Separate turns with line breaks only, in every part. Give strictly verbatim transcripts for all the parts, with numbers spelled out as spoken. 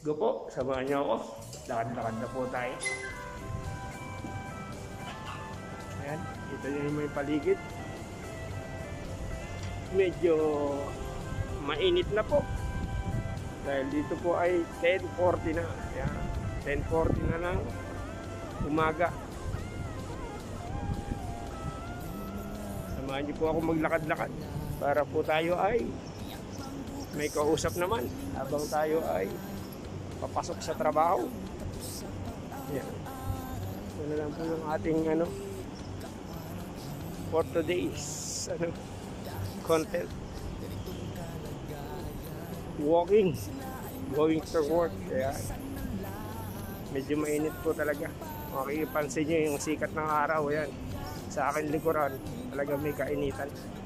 go po, samahan niyo ako. Lakad-lakad na po tayo. Ayan, kita niyo yung may paligid. Medyo mainit na po. Dahil dito po ay ten forty na. Ayan, ten forty na lang umaga. Samahan niyo po ako maglakad-lakad para po tayo ay may kausap naman habang tayo ay papasok sa trabaho. Ayan. Ito na lang po yung ating ano for today's ano, content. Walking, going to work. Kaya medyo mainit po talaga. Makikipansin nyo yung sikat ng araw. Yan, sa akin likuran talaga may kainitan.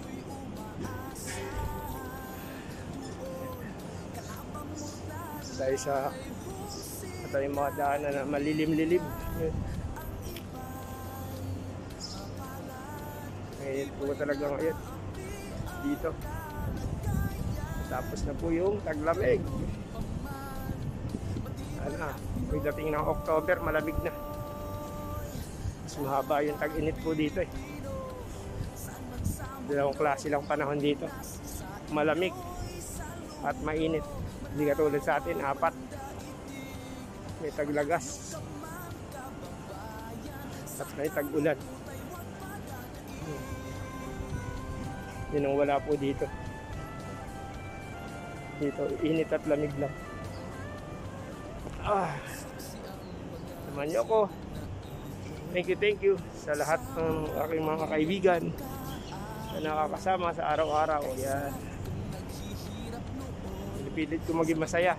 Dahil sa ito yung mga daanan na malilim-lilim. Mainit po talaga ngayon dito. Tapos na po yung taglamig. Ano, pagdating ng October, malamig na. Mas mahaba yung tag-init po dito eh. Dalawang klase lang panahon dito. Malamig at mainit. Hindi katulad sa atin, apat. May taglagas at may tag-ulan. Yun ang wala po dito. Dito, init at lamig lang. Ah, naman niyo ako. Thank you, thank you sa lahat ng aking mga kaibigan na nakakasama sa araw-araw. Yan. Pinipilit ko maging masaya.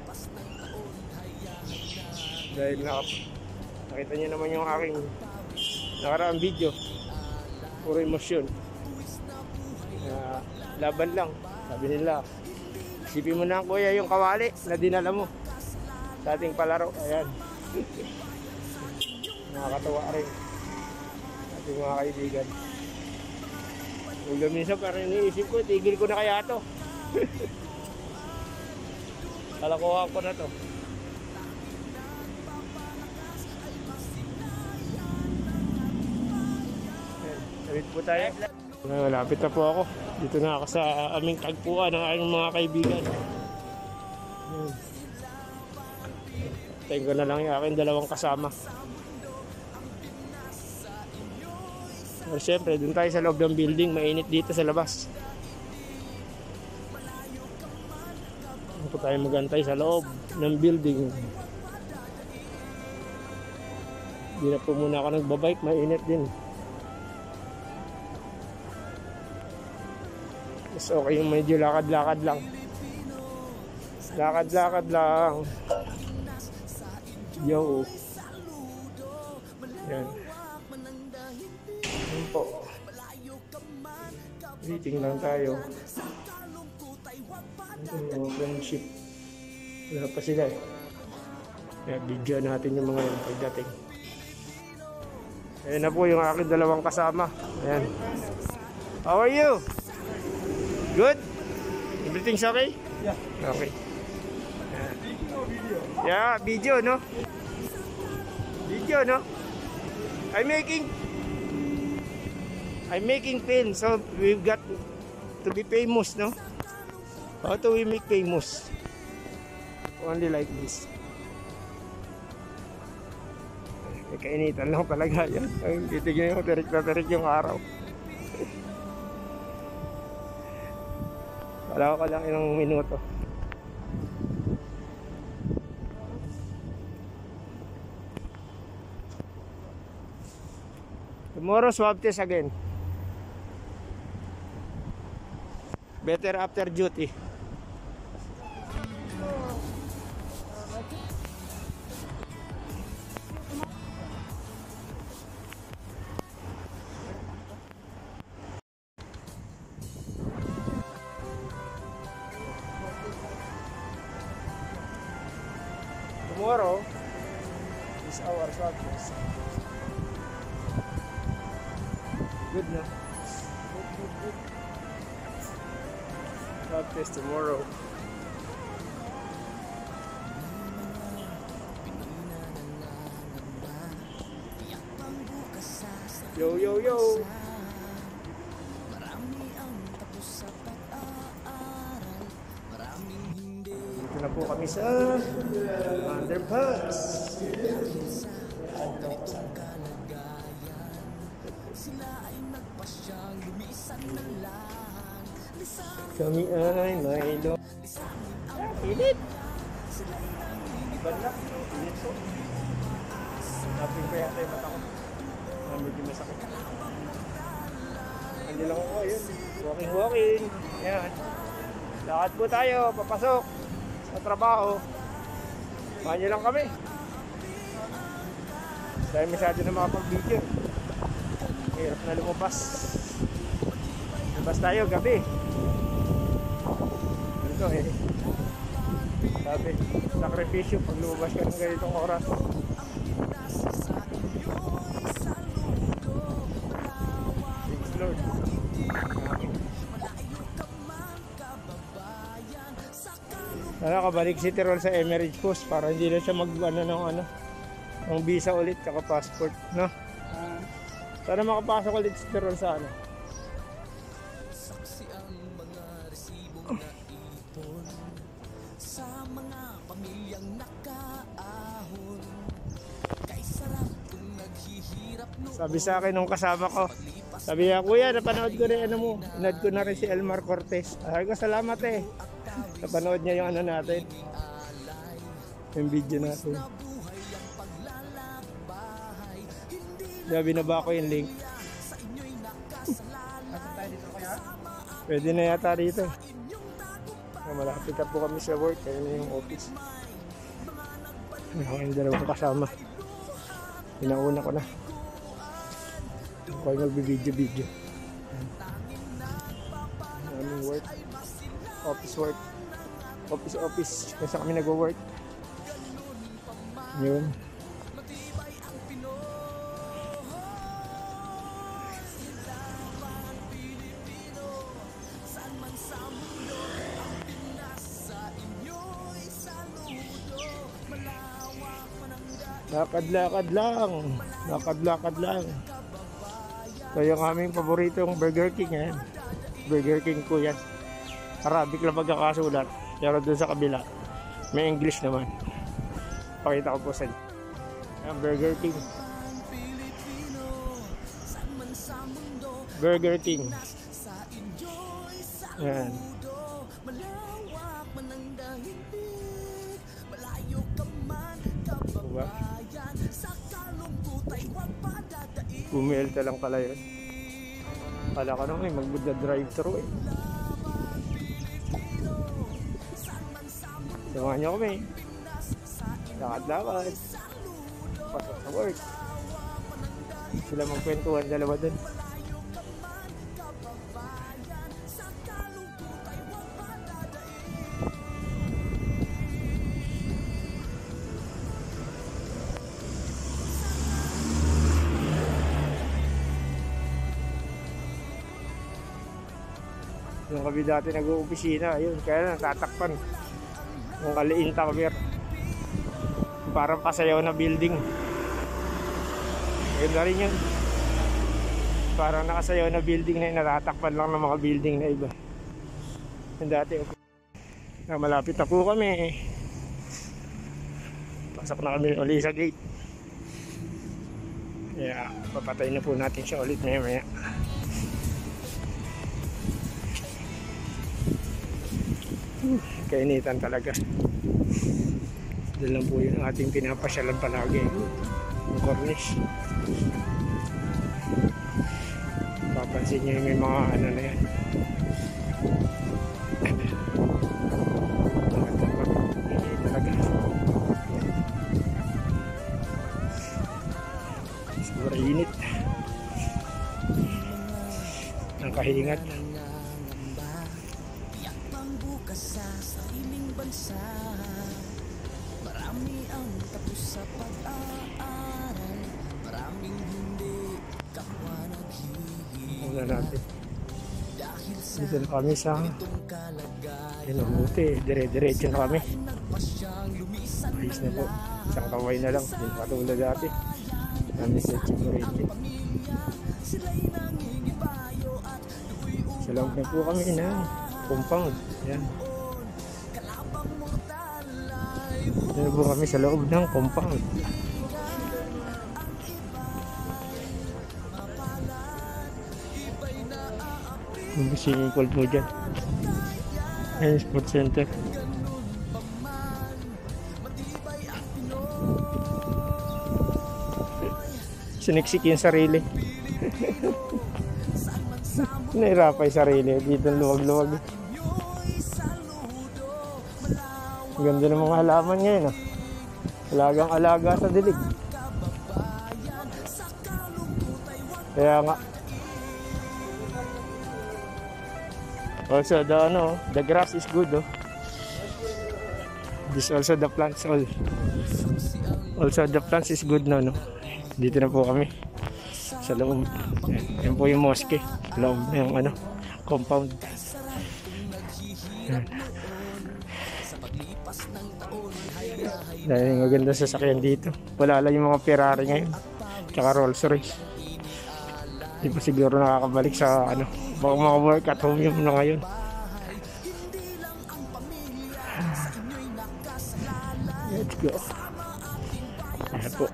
Dahil nakita niyo naman yung aking nakaraang video. Puro emosyon. Uh, laban lang. Sabi nila, isipin mo na kuya yung kawali na dinala mo sa ating palaro. Ayan. Nakakatawa rin ating mga kaibigan. Kung minsan parang iniisip ko, tigil ko na kaya ito. Kalakuha ko na to. Ayan. Tawid po tayo. Malapit na po ako. Dito na ako sa aming tagpuan ng aking mga kaibigan. Ayan. Tayo ko na lang yung aking dalawang kasama. Pero syempre, dun tayo sa loob ng building. Mainit dito sa labas. Dito tayo magantay sa loob ng building. Hindi na po muna ako nagbabike. Mainit din. Mas okay yung medyo lakad-lakad lang. Lakad-lakad lang. Yo. Yan. Yan po. Waiting lang tayo. Ito yung friendship. Wala pa sila eh. Kaya video natin yung mga yun pagdating. Ayan na po yung aking dalawang kasama. Ayan. How are you? Good? Everything's okay?
Yeah.
Okay. Yeah, video, no? Video, no? I'm making I'm making film, so we've got to be famous, no? How do we make famous? Only like this. May kainitan lang talaga yan. Titignan mo, tirik na tirik yung araw. Wala ko lang ilang minuto. Tomorrow swab test again. Better after duty. Tomorrow is our swab test. Good, no? Good, good, good. Swab test tomorrow. Yo, yo, yo. Dito na po kami sa underpass. Kami ay may lo. Init. Iban na. Init po. Napin ko yata yung mata ko. Medyo masakit. Hindi lang ako yun. Walking, walking. Ayan. Lakad po tayo. Papasok sa trabaho. Samahan nyo lang kami. Dahil masyado na makapag-video. Hirap na lumabas. Lumabas tayo gabi. Ito eh. Sabi, sakripisyo pag lumabas ka ng ganitong oras. Thanks Lord. Sana kabalik si Tirol sa Emirates Post para hindi na siya mag-ano ng ano ng visa ulit tsaka passport, no? Sana makapasok ulit si Tirol sa ano. Sabi sa akin nung kasama ko, sabi niya, kuya, napanood ko rin ano mo, pinad ko na rin si Elmar Cortez. Sabi ko, salamat eh. Napanood niya yung ano natin, yung video natin. Sabi, binaba ko yung link. Pwede na yata dito. Malapit na po kami sa work, kaya na yung office. Ako yung dalawang kasama. Pinauna ko na. Ako yung magbibideo-video. Aming work. Office work. Office office. Kaya sa kami nag-work. Yun. Lakad-lakad lang. Lakad-lakad lang. Ito yung aming paboritong Burger King. Eh. Burger King ko yan. Arabic lang magkakasulat. Pero doon sa kabila, may English naman. Pakita ko po sa inyo. Yung Burger King. Burger King. Yan. Diba? Bumelta lang pala yun. Kala ka naman eh, mag-drive-thru eh. Samahan nyo kami. Lakad-lakad. Pasok sa work. Sila magkwentuhan dalawa dun. Yung kami dati nag-uopisina, ayun, kaya natatakpan yung Kaliin Tower, parang pasayaw na building. Ayun na rin yun, parang nakasayaw na building na yun, natatakpan lang ng mga building na iba. Yung dati na malapit na po kami, pasok na kami ulit sa gate. Kaya papatay na po natin siya ulit maya maya. Kainitan talaga. Doon lang po yung ating pinapasyalan palagi, yung corniche. Papansin nyo yung may mga ano na yan. Init talaga. Siguro init. Ang kahingat.
Sa sariling bansa, marami ang tapos sa pag-aaral, maraming hindi kapwa naghihirap.
Muna natin. Dito na kami sa Inamuti, dire-diretso na kami. Ayos na po, isang kaway na lang, hindi katulad dati. Kami sa Chicorete. Sa loob na po kami na compound. Yan. Yan po kami sa loob ng compound. Yung swimming pool mo dyan. Ayan, sports center. Siniksik yung sarili. Nahirapay sarili. Dito luwag-luwag. Ganda ng mga halaman ngayon. Oh. Alagang-alaga sa dilig. Kaya nga. Also the ano, the grass is good. Oh. This also the plants all. Also the plants is good now, no. Dito na po kami sa loob. Yan po yung mosque. Loob ng ano, compound. Yan. Dahil maganda sasakyan dito. Wala lang yung mga Ferrari ngayon. Tsaka Rolls Royce. Di pa siguro nakakabalik sa ano. Baka mga work at home yung na ngayon. Let's go. Ayan po.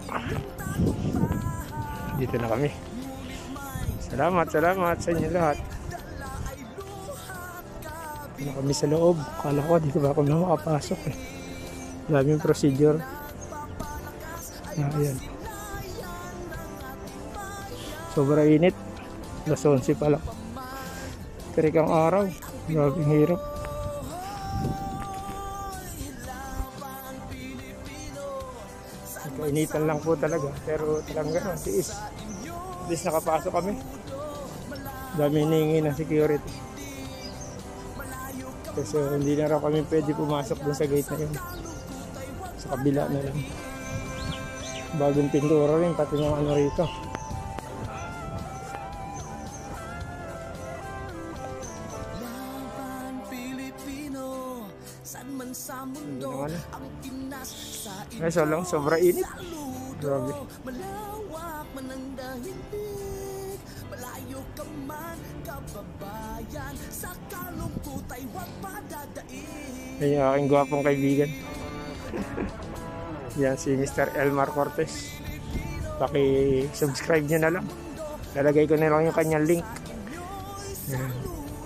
Dito na kami. Salamat, salamat sa inyo lahat. Dito na kami sa loob. Kala ko dito ba ako na makapasok eh. Daming procedure. Ayan. Sobrang init. alas onse pa lang. Terik ang araw. Grabing hirap. Kainitan lang po talaga. Pero talagang gano'n. Tiis. At least nakapasok kami. Dami hinihingi ng security. Kasi hindi na raw kami pwede pumasok dun sa gate na yun. Sa kabila na lang. Bagong pintura rin. Pati ng ano rito.
Sa mundo ang Pinas sa
ay, so lang, sobra init. Grabe.
Malawak man ang dahilig, malayo ka man kababayan, sa kalungkot ay huwag padadaig.
Ay, yung aking gwapong kaibigan. Yan si Mister Elmar Cortez. Paki-subscribe nyo na lang. Lalagay ko na lang yung kanyang link. Yan.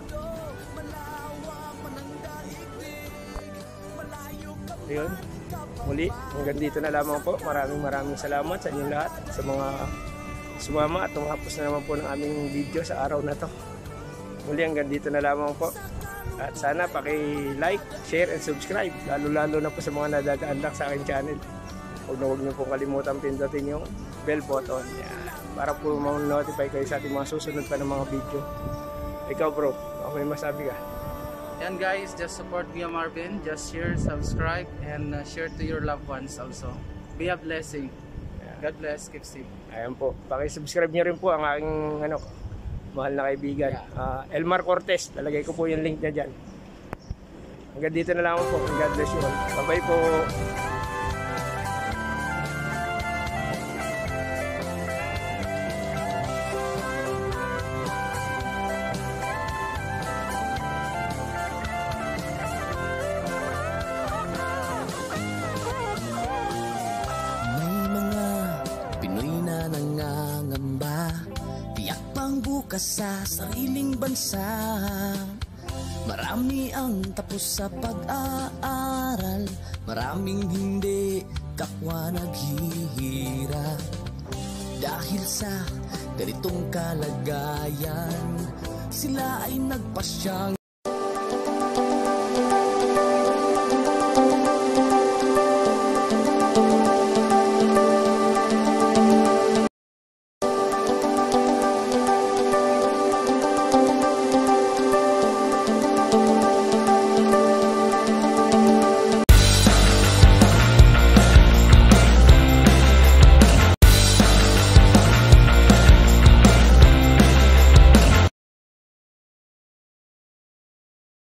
Ayun, muli hanggang dito na lamang po. Maraming maraming salamat sa inyong lahat, sa mga sumama at tumapos na naman po ng aming video sa araw na to. Muli hanggang dito na lamang po, at sana paki-like, share and subscribe, lalo lalo na po sa mga nadadaan lang sa aking channel. Huwag na huwag niyo pong kalimutan pindutin yung bell button. Yan, para po ma-notify kayo sa ating mga susunod pa ng mga video. Ikaw bro, ako may masabi ka?
And guys, just support Kuya Marvin. Just share, subscribe, and uh, share to your loved ones also. Be a blessing. God bless. Keep safe.
Ayan po. Paki-subscribe nyo rin po ang aking ano, mahal na kaibigan. Uh, Elmar Cortez. Lalagay ko po yung link niya dyan. Hanggang dito na lang po. God bless you all. Bye-bye po.
Bukas sa sariling bansa, marami ang tapos sa pag-aaral, maraming hindi kapwa naghihirap. Dahil sa ganitong kalagayan, sila ay nagpasyang